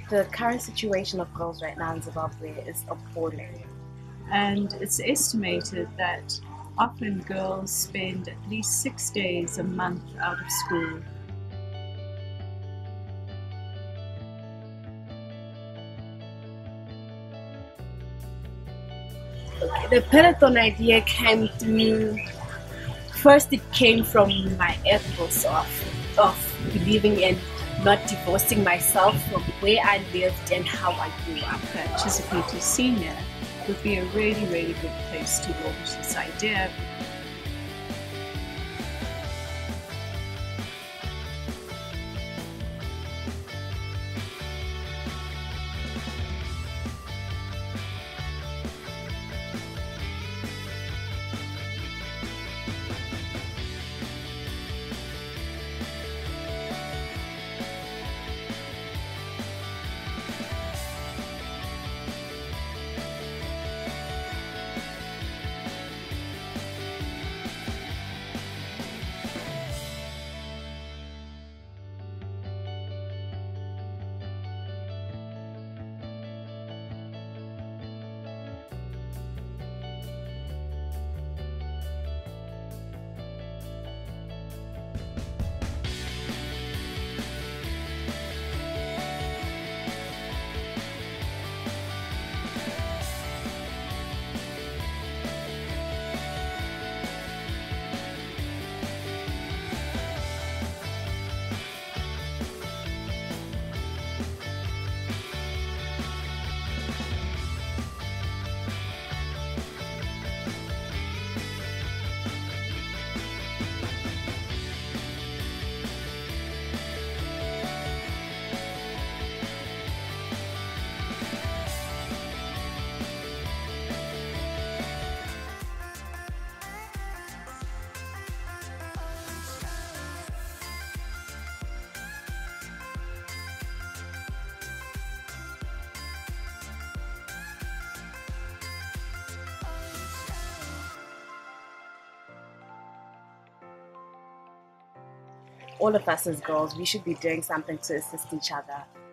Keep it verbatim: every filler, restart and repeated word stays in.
The current situation of girls right now in Zimbabwe is appalling. And it's estimated that often girls spend at least six days a month out of school. The Padathon idea came through, first it came from my ethos of, of believing in not divorcing myself from where I lived and how I grew up. That Chisipite Senior would be a really, really good place to launch this idea. All of us as girls, we should be doing something to assist each other.